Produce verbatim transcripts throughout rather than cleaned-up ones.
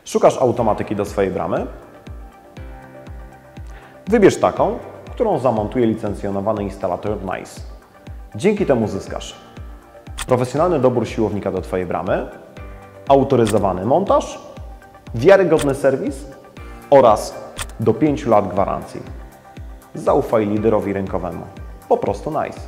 Szukasz automatyki do swojej bramy? Wybierz taką, którą zamontuje licencjonowany instalator NICE. Dzięki temu zyskasz profesjonalny dobór siłownika do Twojej bramy, autoryzowany montaż, wiarygodny serwis oraz do pięciu lat gwarancji. Zaufaj liderowi rynkowemu. Po prostu NICE.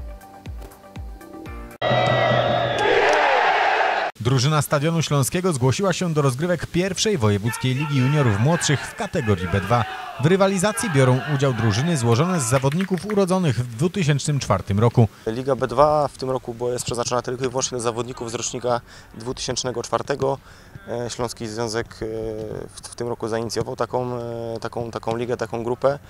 Drużyna Stadionu Śląskiego zgłosiła się do rozgrywek pierwszej wojewódzkiej ligi juniorów młodszych w kategorii B dwa. W rywalizacji biorą udział drużyny złożone z zawodników urodzonych w dwa tysiące czwartym roku. Liga B dwa w tym roku bo jest przeznaczona tylko i wyłącznie dla zawodników z rocznika dwa tysiące czwartego. Śląski Związek w tym roku zainicjował taką, taką, taką ligę, taką grupę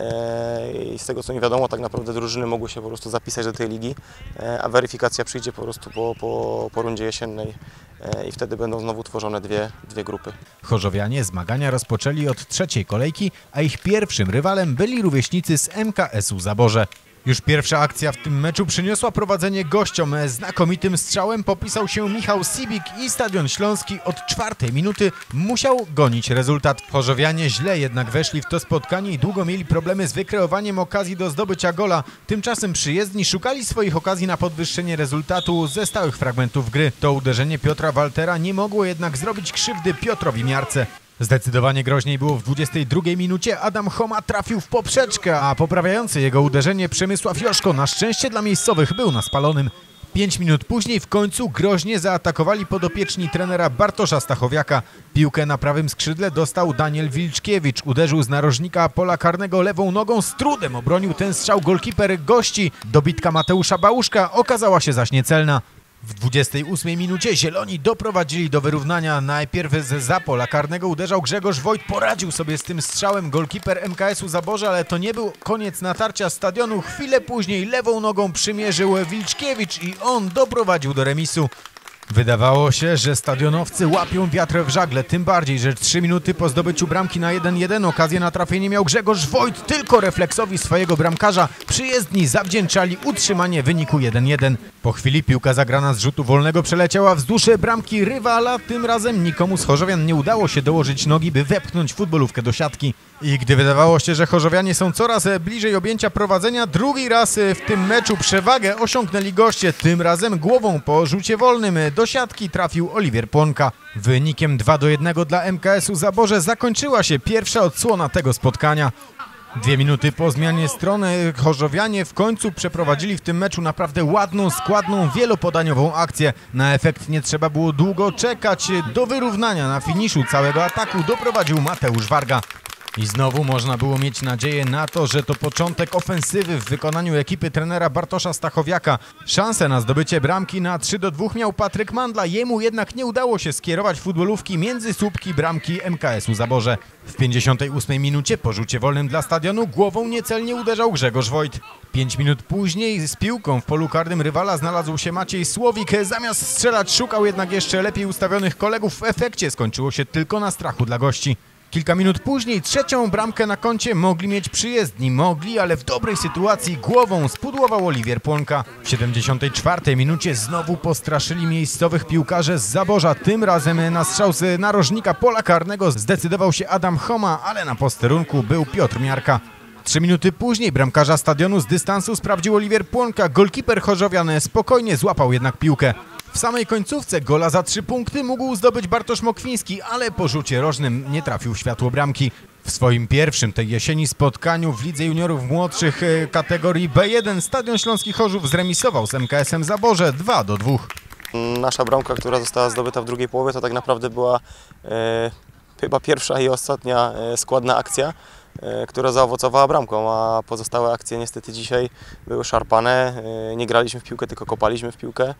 i z tego co mi wiadomo, tak naprawdę drużyny mogły się po prostu zapisać do tej ligi, a weryfikacja przyjdzie po prostu po, po, po rundzie jesiennej i wtedy będą znowu tworzone dwie, dwie grupy. Chorzowianie zmagania rozpoczęli od trzeciej kolejki, a ich pierwszym rywalem byli rówieśnicy z M K S u Zaborze. Już pierwsza akcja w tym meczu przyniosła prowadzenie gościom. Znakomitym strzałem popisał się Michał Sibik i Stadion Śląski od czwartej minuty musiał gonić rezultat. Chorzowianie źle jednak weszli w to spotkanie i długo mieli problemy z wykreowaniem okazji do zdobycia gola. Tymczasem przyjezdni szukali swoich okazji na podwyższenie rezultatu ze stałych fragmentów gry. To uderzenie Piotra Waltera nie mogło jednak zrobić krzywdy Piotrowi Miarce. Zdecydowanie groźniej było w dwudziestej drugiej minucie. Adam Choma trafił w poprzeczkę, a poprawiający jego uderzenie Przemysław Joszko na szczęście dla miejscowych był na spalonym. Pięć minut później w końcu groźnie zaatakowali podopieczni trenera Bartosza Stachowiaka. Piłkę na prawym skrzydle dostał Daniel Wilczkiewicz. Uderzył z narożnika pola karnego lewą nogą. Z trudem obronił ten strzał golkiper gości. Dobitka Mateusza Bałuszka okazała się zaś niecelna. W dwudziestej ósmej minucie Zieloni doprowadzili do wyrównania. Najpierw zza pola karnego uderzał Grzegorz Wojt. Poradził sobie z tym strzałem golkiper M K S u Zaborze, ale to nie był koniec natarcia Stadionu. Chwilę później lewą nogą przymierzył Wilczkiewicz i on doprowadził do remisu. Wydawało się, że stadionowcy łapią wiatr w żagle, tym bardziej, że trzy minuty po zdobyciu bramki na jeden jeden okazję na trafienie miał Grzegorz Wojt. Tylko refleksowi swojego bramkarza przyjezdni zawdzięczali utrzymanie wyniku jeden jeden. Po chwili piłka zagrana z rzutu wolnego przeleciała wzdłuż bramki rywala. Tym razem nikomu z Chorzowian nie udało się dołożyć nogi, by wepchnąć futbolówkę do siatki. I gdy wydawało się, że Chorzowianie są coraz bliżej objęcia prowadzenia, drugi raz w tym meczu przewagę osiągnęli goście. Tym razem głową po rzucie wolnym do siatki trafił Oliwier Płonka. Wynikiem dwa do jednego dla M K S u Zaborze zakończyła się pierwsza odsłona tego spotkania. Dwie minuty po zmianie strony Chorzowianie w końcu przeprowadzili w tym meczu naprawdę ładną, składną, wielopodaniową akcję. Na efekt nie trzeba było długo czekać. Do wyrównania na finiszu całego ataku doprowadził Mateusz Warga. I znowu można było mieć nadzieję na to, że to początek ofensywy w wykonaniu ekipy trenera Bartosza Stachowiaka. Szansę na zdobycie bramki na trzy do dwóch miał Patryk Mandla, jemu jednak nie udało się skierować futbolówki między słupki bramki M K S u Zaborze. W pięćdziesiątej ósmej minucie po rzucie wolnym dla Stadionu głową niecelnie uderzał Grzegorz Wojt. Pięć minut później z piłką w polu karnym rywala znalazł się Maciej Słowik. Zamiast strzelać szukał jednak jeszcze lepiej ustawionych kolegów. W efekcie skończyło się tylko na strachu dla gości. Kilka minut później trzecią bramkę na koncie mogli mieć przyjezdni. Mogli, ale w dobrej sytuacji głową spudłował Oliwier Płonka. W siedemdziesiątej czwartej minucie znowu postraszyli miejscowych piłkarze z Zaborza. Tym razem na strzał z narożnika pola karnego zdecydował się Adam Choma, ale na posterunku był Piotr Miarka. Trzy minuty później bramkarza Stadionu z dystansu sprawdził Oliwier Płonka. Golkiper Chorzowian spokojnie złapał jednak piłkę. W samej końcówce gola za trzy punkty mógł zdobyć Bartosz Mokwiński, ale po rzucie rożnym nie trafił w światło bramki. W swoim pierwszym tej jesieni spotkaniu w Lidze Juniorów Młodszych kategorii B jeden Stadion Śląski Chorzów zremisował z M K S em Zaborze dwa do dwóch. Nasza bramka, która została zdobyta w drugiej połowie, to tak naprawdę była e, chyba pierwsza i ostatnia e, składna akcja, e, która zaowocowała bramką, a pozostałe akcje niestety dzisiaj były szarpane. E, nie graliśmy w piłkę, tylko kopaliśmy w piłkę.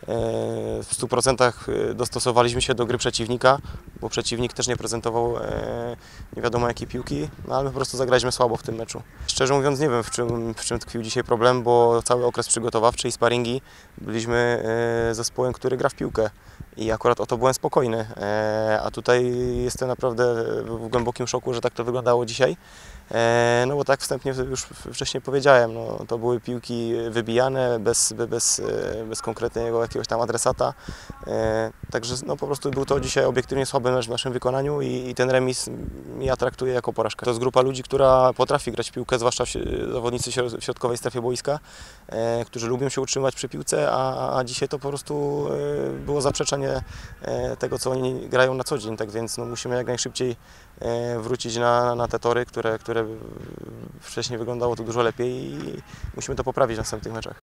W stu procentach dostosowaliśmy się do gry przeciwnika, bo przeciwnik też nie prezentował nie wiadomo jakiej piłki, no ale my po prostu zagraliśmy słabo w tym meczu. Szczerze mówiąc nie wiem w czym, w czym tkwił dzisiaj problem, bo cały okres przygotowawczy i sparingi byliśmy zespołem, który gra w piłkę i akurat o to byłem spokojny, a tutaj jestem naprawdę w głębokim szoku, że tak to wyglądało dzisiaj. No bo tak wstępnie już wcześniej powiedziałem, no, to były piłki wybijane bez, bez, bez konkretnego jakiegoś tam adresata. Także no, po prostu był to dzisiaj obiektywnie słaby mecz w naszym wykonaniu i, i ten remis ja traktuję jako porażkę. To jest grupa ludzi, która potrafi grać w piłkę, zwłaszcza zawodnicy w środkowej strefie boiska, którzy lubią się utrzymywać przy piłce, a, a dzisiaj to po prostu było zaprzeczenie tego, co oni grają na co dzień. Tak więc no, musimy jak najszybciej wrócić na, na te tory, które, które wcześniej wyglądało to dużo lepiej i musimy to poprawić w następnych meczach.